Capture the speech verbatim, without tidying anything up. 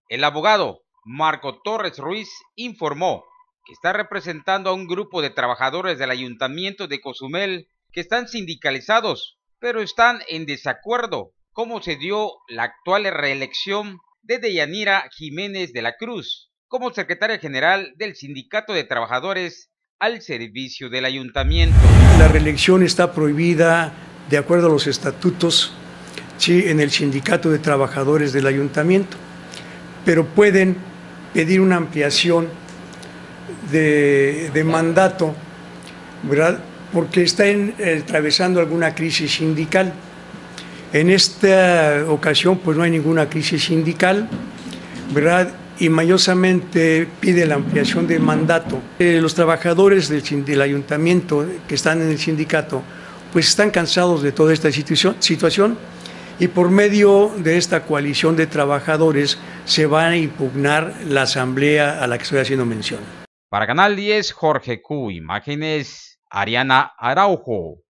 El abogado Marco Torres Ruiz informó que está representando a un grupo de trabajadores del Ayuntamiento de Cozumel que están sindicalizados, pero están en desacuerdo cómo se dio la actual reelección de Deyanira Jiménez de la Cruz como secretaria general del Sindicato de Trabajadores al servicio del ayuntamiento. La reelección está prohibida de acuerdo a los estatutos, sí, en el Sindicato de Trabajadores del ayuntamiento, pero pueden pedir una ampliación de, de mandato, ¿verdad? Porque están eh, atravesando alguna crisis sindical. En esta ocasión pues no hay ninguna crisis sindical, ¿verdad? Y mañosamente pide la ampliación de mandato. Eh, los trabajadores del, del ayuntamiento que están en el sindicato pues están cansados de toda esta situación, situación y por medio de esta coalición de trabajadores se va a impugnar la asamblea a la que estoy haciendo mención. Para Canal diez, Jorge Q. Imágenes, Ariana Araujo.